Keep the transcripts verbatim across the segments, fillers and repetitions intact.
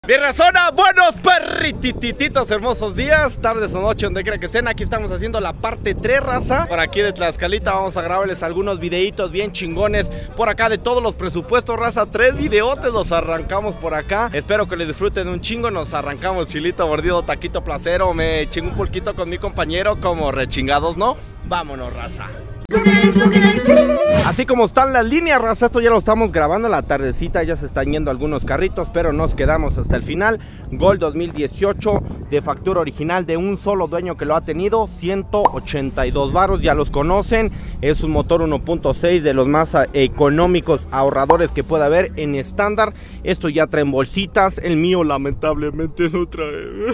Bien, razona, buenos perritititos, hermosos días, tardes o noches, donde quiera que estén. Aquí estamos haciendo la parte tres, raza. Por aquí de Tlaxcalita vamos a grabarles algunos videitos bien chingones. Por acá de todos los presupuestos, raza. Tres videotes los arrancamos por acá. Espero que les disfruten un chingo. Nos arrancamos chilito, mordido, taquito, placero. Me chingo un pulquito con mi compañero, como rechingados, ¿no? Vámonos, raza. Así como están las líneas, raza, esto ya lo estamos grabando en la tardecita. Ya se están yendo algunos carritos, pero nos quedamos hasta el final. Gol dos mil dieciocho de factura original de un solo dueño que lo ha tenido, ciento ochenta y dos varos, ya los conocen. Es un motor uno punto seis de los más económicos ahorradores que pueda haber en estándar. Esto ya trae bolsitas, el mío lamentablemente no trae.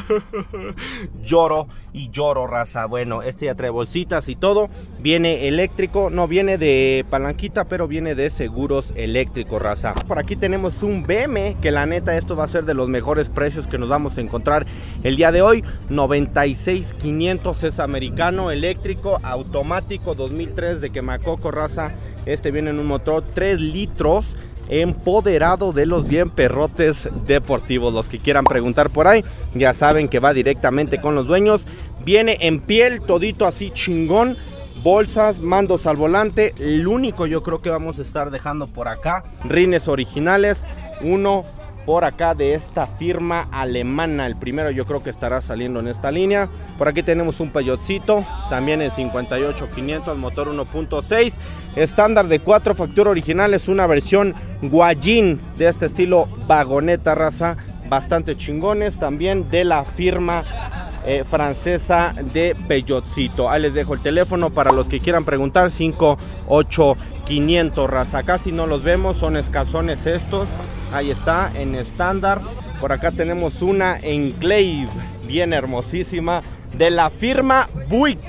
Lloro y lloro, raza. Bueno, este ya trae bolsitas y todo. Viene eléctrico, no viene de palanquita, pero viene de seguros eléctricos, raza. Por aquí tenemos un B M, que la neta esto va a ser de los mejores precios que nos vamos a encontrar el día de hoy. Noventa y seis mil quinientos, es americano, eléctrico, automático, dos mil tres de quemacoco, raza. Este viene en un motor tres litros, empoderado de los bien perrotes deportivos. Los que quieran preguntar por ahí ya saben que va directamente con los dueños. Viene en piel, todito así chingón. Bolsas, mandos al volante. El único yo creo que vamos a estar dejando por acá, rines originales, uno por acá de esta firma alemana. El primero yo creo que estará saliendo en esta línea. Por aquí tenemos un Peyotcito, también en cincuenta y ocho mil quinientos, motor uno punto seis, estándar de cuatro, factura original. Es una versión Guayín de este estilo vagoneta, raza, bastante chingones, también de la firma Eh, francesa de Peyotcito. Ahí les dejo el teléfono para los que quieran preguntar. Cinco ocho quinientos, raza. Casi no los vemos, son escasones estos. Ahí está, en estándar. Por acá tenemos una Enclave, bien hermosísima, de la firma Buick.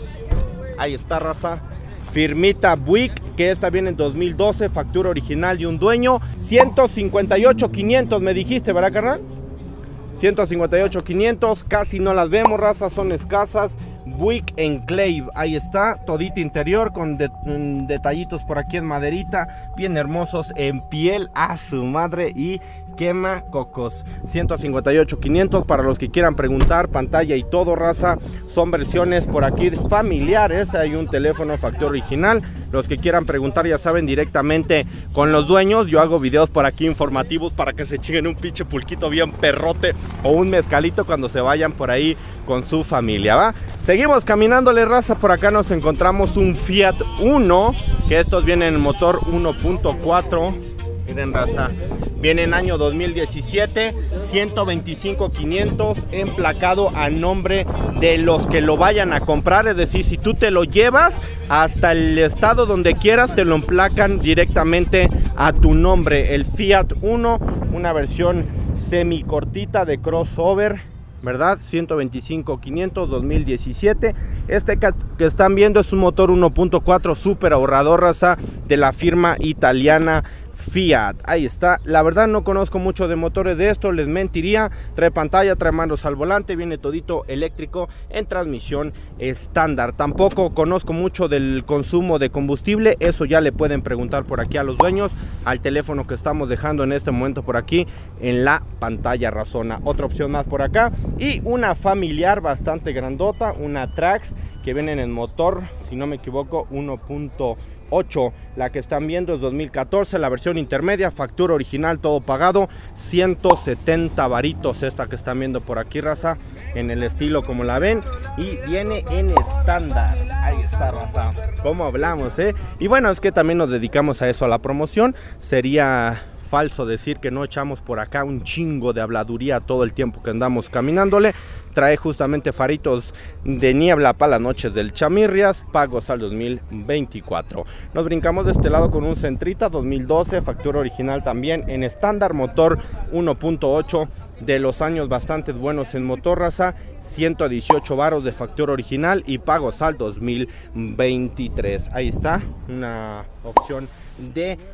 Ahí está, raza, firmita Buick, que esta viene en dos mil doce, factura original de un dueño. Ciento cincuenta y ocho mil quinientos me dijiste, ¿verdad, carnal? ciento cincuenta y ocho mil quinientos, casi no las vemos, raza, son escasas. Buick Enclave, ahí está, todito interior con de, mm, detallitos por aquí en maderita, bien hermosos, en piel a su madre y quema cocos. Ciento cincuenta y ocho mil quinientos para los que quieran preguntar, pantalla y todo, raza. Son versiones por aquí familiares. Hay un teléfono factura original. Los que quieran preguntar ya saben, directamente con los dueños. Yo hago videos por aquí informativos para que se chinguen un pinche pulquito bien perrote o un mezcalito cuando se vayan por ahí con su familia, ¿va? Seguimos caminándole, raza. Por acá nos encontramos un Fiat Uno, que estos vienen en motor uno punto cuatro. Miren, raza, viene en año dos mil diecisiete, ciento veinticinco mil quinientos, emplacado a nombre de los que lo vayan a comprar. Es decir, si tú te lo llevas hasta el estado donde quieras, te lo emplacan directamente a tu nombre. El Fiat Uno, una versión semi cortita de crossover, ¿verdad? ciento veinticinco mil quinientos, dos mil diecisiete. Este que están viendo es un motor uno punto cuatro súper ahorrador, raza, de la firma italiana Fiat. Ahí está. La verdad no conozco mucho de motores de esto, les mentiría. Trae pantalla, trae mandos al volante, viene todito eléctrico en transmisión estándar. Tampoco conozco mucho del consumo de combustible, eso ya le pueden preguntar por aquí a los dueños, al teléfono que estamos dejando en este momento por aquí en la pantalla, razona. Otra opción más por acá, y una familiar bastante grandota, una Trax, que viene en el motor, si no me equivoco, uno punto ocho. La que están viendo es dos mil catorce, la versión intermedia, factura original, todo pagado, ciento setenta varitos. Esta que están viendo por aquí, raza, en el estilo como la ven, y viene en estándar. Ahí está, raza, como hablamos, eh y bueno, es que también nos dedicamos a eso, a la promoción. Sería falso decir que no echamos por acá un chingo de habladuría todo el tiempo que andamos caminándole. Trae justamente faritos de niebla para las noches del Chamirrias, pagos al dos mil veinticuatro. Nos brincamos de este lado con un Centrita dos mil doce, factura original también en estándar, motor uno punto ocho, de los años bastante buenos en motor, raza. Ciento dieciocho varos de factura original y pagos al dos mil veintitrés. Ahí está, una opción de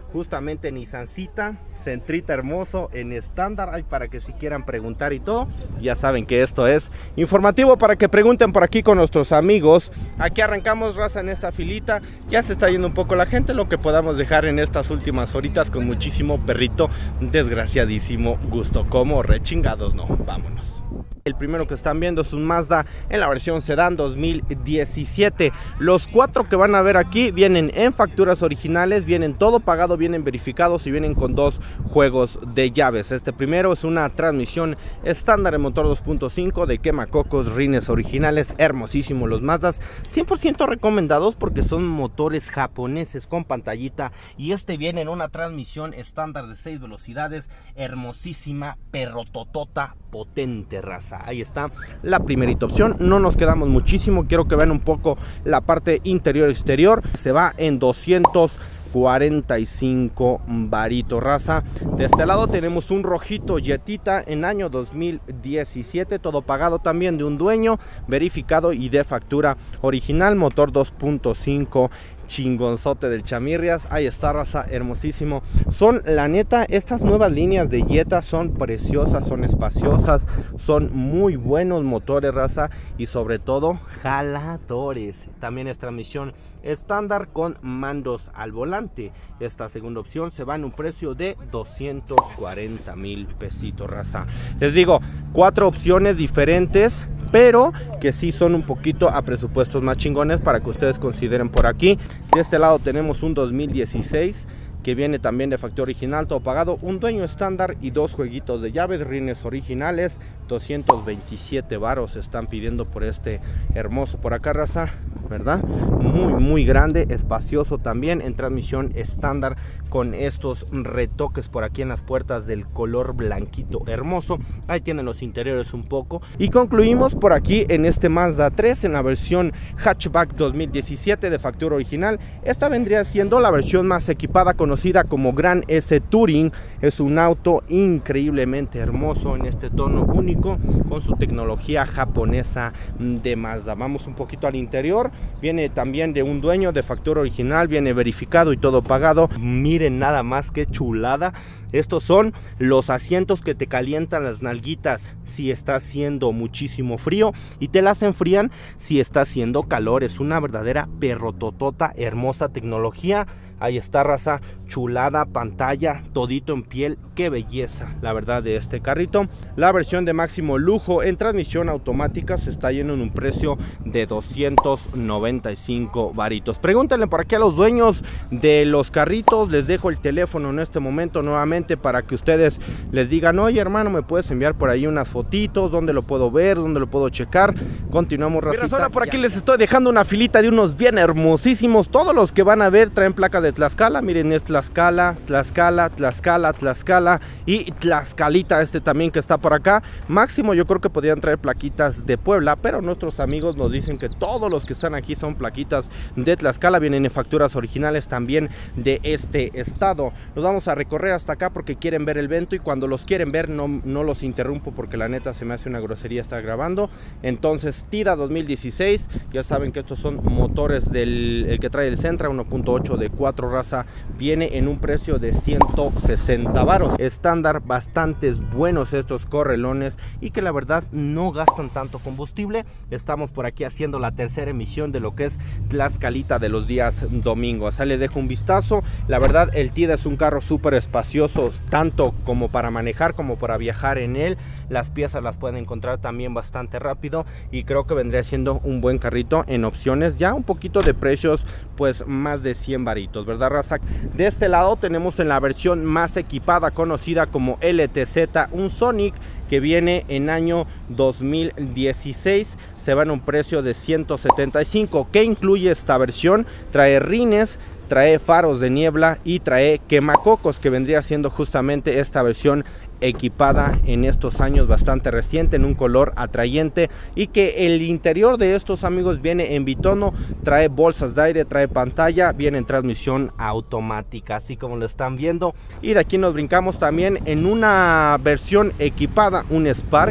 justamente Nissancita, centrita hermoso en estándar, hay para que si quieran preguntar y todo, ya saben que esto es informativo para que pregunten por aquí con nuestros amigos. Aquí arrancamos, raza, en esta filita, ya se está yendo un poco la gente, lo que podamos dejar en estas últimas horitas con muchísimo perrito, desgraciadísimo gusto, como rechingados, no, vámonos. El primero que están viendo es un Mazda en la versión sedán dos mil diecisiete. Los cuatro que van a ver aquí vienen en facturas originales, vienen todo pagado, vienen verificados y vienen con dos juegos de llaves. Este primero es una transmisión estándar en motor dos punto cinco de quemacocos, rines originales, hermosísimos los Mazdas, cien por ciento recomendados porque son motores japoneses con pantallita, y este viene en una transmisión estándar de seis velocidades, hermosísima, perrototota, potente, raza. Ahí está la primerita opción. No nos quedamos muchísimo, quiero que vean un poco la parte interior exterior. Se va en doscientos cuarenta y cinco varitos, raza. De este lado tenemos un rojito Jetita en año dos mil diecisiete, todo pagado también de un dueño, verificado y de factura original, motor dos punto cinco, chingonzote del Chamirrias. Ahí está, raza, hermosísimo. Son, la neta, estas nuevas líneas de Jetta son preciosas, son espaciosas, son muy buenos motores, raza, y sobre todo jaladores. También es transmisión estándar con mandos al volante. Esta segunda opción se va en un precio de doscientos cuarenta mil pesitos, raza. Les digo, cuatro opciones diferentes, pero que sí son un poquito a presupuestos más chingones para que ustedes consideren por aquí. De este lado tenemos un dos mil dieciséis que viene también de factura original, todo pagado, un dueño estándar y dos jueguitos de llaves, rines originales. Doscientos veintisiete varos están pidiendo por este hermoso por acá, raza, ¿verdad? Muy muy grande, espacioso también, en transmisión estándar con estos retoques por aquí en las puertas del color blanquito hermoso. Ahí tienen los interiores un poco, y concluimos por aquí en este Mazda tres en la versión hatchback dos mil diecisiete de factura original. Esta vendría siendo la versión más equipada, conocida como Gran S Touring. Es un auto increíblemente hermoso en este tono único, con su tecnología japonesa de Mazda. Vamos un poquito al interior. Viene también de un dueño, de factura original, viene verificado y todo pagado. Miren nada más que chulada. Estos son los asientos que te calientan las nalguitas si está haciendo muchísimo frío, y te las enfrían si está haciendo calor. Es una verdadera perrototota, hermosa tecnología. Ahí está, raza, chulada, pantalla, todito en piel, qué belleza, la verdad, de este carrito. La versión de máximo lujo en transmisión automática se está yendo en un precio de doscientos noventa y cinco varitos. Pregúntenle por aquí a los dueños de los carritos, les dejo el teléfono en este momento nuevamente para que ustedes les digan: oye, hermano, me puedes enviar por ahí unas fotitos, dónde lo puedo ver, dónde lo puedo checar. Continuamos, racita. Ahora por aquí les estoy dejando una filita de unos bien hermosísimos. Todos los que van a ver traen placa de Tlaxcala, miren, es Tlaxcala, Tlaxcala, Tlaxcala, Tlaxcala y Tlaxcalita, este también que está por acá. Máximo yo creo que podrían traer plaquitas de Puebla, pero nuestros amigos nos dicen que todos los que están aquí son plaquitas de Tlaxcala, vienen en facturas originales también de este estado. Nos vamos a recorrer hasta acá porque quieren ver el Vento, y cuando los quieren ver no, no los interrumpo porque la neta se me hace una grosería estar grabando. Entonces, Tida dos mil dieciséis, ya saben que estos son motores del el que trae el Sentra uno punto ocho de cuatro, raza, viene en un precio de ciento sesenta varos. Estándar, bastantes buenos estos correlones, y que la verdad no gastan tanto combustible. Estamos por aquí haciendo la tercera emisión de lo que es Tlaxcalita de los días domingos. Ahí les dejo un vistazo. La verdad, el Tida es un carro súper espacioso, tanto como para manejar como para viajar en él. Las piezas las pueden encontrar también bastante rápido, y creo que vendría siendo un buen carrito en opciones, ya un poquito de precios, pues más de cien varitos, ¿verdad, raza? De este lado tenemos en la versión más equipada, conocida como L T Z, un Sonic que viene en año dos mil dieciséis. Se va en un precio de ciento setenta y cinco. ¿Qué incluye esta versión? Trae rines, trae faros de niebla y trae quemacocos, que vendría siendo justamente esta versión equipada en estos años, bastante reciente, en un color atrayente, y que el interior de estos, amigos, viene en bitono, trae bolsas de aire, trae pantalla, viene en transmisión automática, así como lo están viendo. Y de aquí nos brincamos también en una versión equipada, un Spark,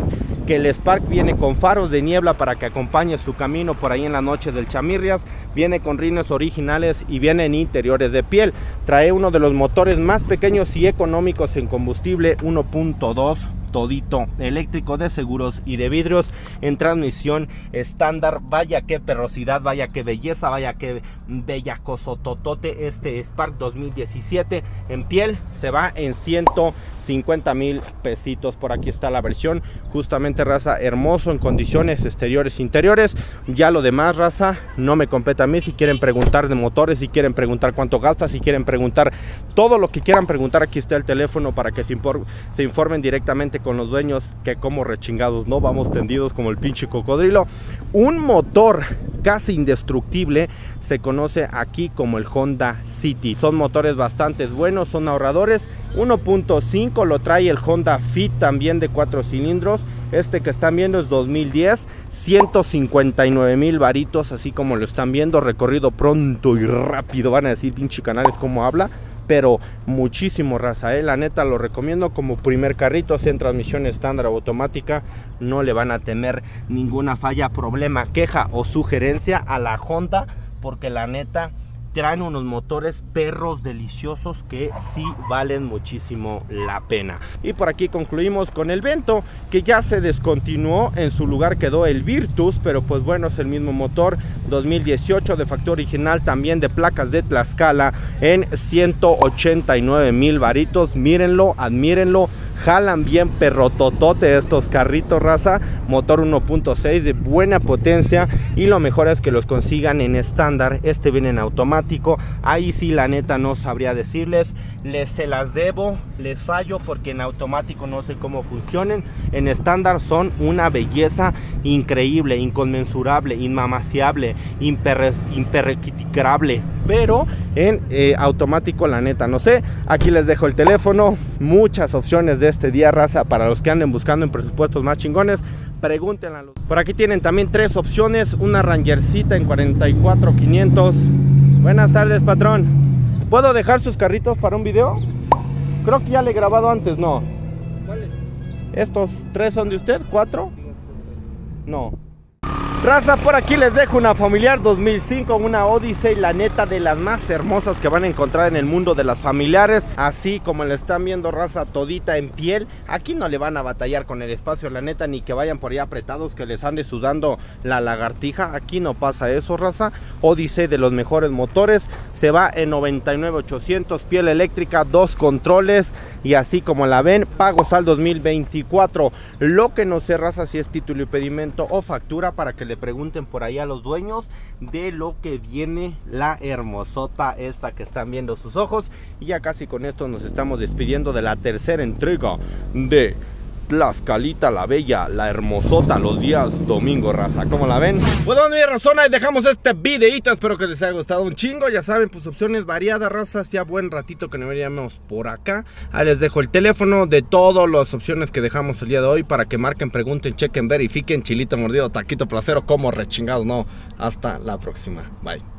que el Spark viene con faros de niebla para que acompañe su camino por ahí en la noche del Chamirrias, viene con rines originales y viene en interiores de piel. Trae uno de los motores más pequeños y económicos en combustible, uno punto dos todito eléctrico, de seguros y de vidrios, en transmisión estándar. Vaya que perrosidad, vaya que belleza, vaya que bellacoso totote este Spark dos mil diecisiete. En piel se va en ciento cincuenta mil pesitos. Por aquí está la versión, justamente, raza, hermoso en condiciones exteriores e interiores. Ya lo demás, raza, no me compete a mí. Si quieren preguntar de motores, si quieren preguntar cuánto gasta, si quieren preguntar todo lo que quieran preguntar, aquí está el teléfono para que se, impor se informen directamente con los dueños, que como rechingados no vamos tendidos como el pinche cocodrilo. Un motor casi indestructible se conoce aquí como el Honda City. Son motores bastante buenos, son ahorradores. Uno punto cinco lo trae el Honda Fit, también de cuatro cilindros. Este que están viendo es dos mil diez, ciento cincuenta y nueve mil varitos, así como lo están viendo. Recorrido pronto y rápido, van a decir pinche Canales cómo habla, pero muchísimo, raza, eh. La neta lo recomiendo como primer carrito, sea en transmisión estándar o automática. No le van a temer ninguna falla, problema, queja o sugerencia a la Honda, porque la neta traen unos motores perros deliciosos que sí valen muchísimo la pena. Y por aquí concluimos con el Vento, que ya se descontinuó. En su lugar quedó el Virtus, pero pues bueno, es el mismo motor, dos mil dieciocho, de factor original, también de placas de Tlaxcala, en ciento ochenta y nueve mil varitos. Mírenlo, admírenlo, jalan bien perrototote estos carritos, raza. Motor uno punto seis de buena potencia, y lo mejor es que los consigan en estándar. Este viene en automático. Ahí sí, la neta, no sabría decirles, les se las debo, les fallo, porque en automático no sé cómo funcionen. En estándar son una belleza increíble, inconmensurable, inmamaciable, imperrequiticable, pero en eh, automático, la neta, no sé. Aquí les dejo el teléfono, muchas opciones de este día, raza, para los que anden buscando en presupuestos más chingones. Pregúntenla. Por aquí tienen también tres opciones, una Rangercita en cuarenta y cuatro mil quinientos. Buenas tardes, patrón. ¿Puedo dejar sus carritos para un video? Creo que ya le he grabado antes, ¿no? ¿Cuáles? ¿Estos tres son de usted? ¿Cuatro? No. Raza, por aquí les dejo una familiar dos mil cinco, una Odyssey, la neta, de las más hermosas que van a encontrar en el mundo de las familiares. Así como le están viendo, raza, todita en piel. Aquí no le van a batallar con el espacio, la neta, ni que vayan por ahí apretados, que les ande sudando la lagartija. Aquí no pasa eso, raza. Odyssey, de los mejores motores, se va en noventa y nueve mil ochocientos, piel eléctrica, dos controles, y así como la ven, pagos al dos mil veinticuatro. Lo que no sé, raza, si es título y pedimento o factura, para que le pregunten por ahí a los dueños de lo que viene la hermosota esta que están viendo sus ojos. Y ya casi con esto nos estamos despidiendo de la tercera entrega de Tlaxcalita la Bella, la hermosota, los días domingo, raza. ¿Cómo la ven? Pues bueno, mi razón, ahí dejamos este videito. Espero que les haya gustado un chingo. Ya saben, pues opciones variadas, raza. Ya buen ratito que nos veríamos por acá. Ahí les dejo el teléfono de todas las opciones que dejamos el día de hoy, para que marquen, pregunten, chequen, verifiquen. Chilito mordido, taquito placero, como rechingados, no. Hasta la próxima. Bye.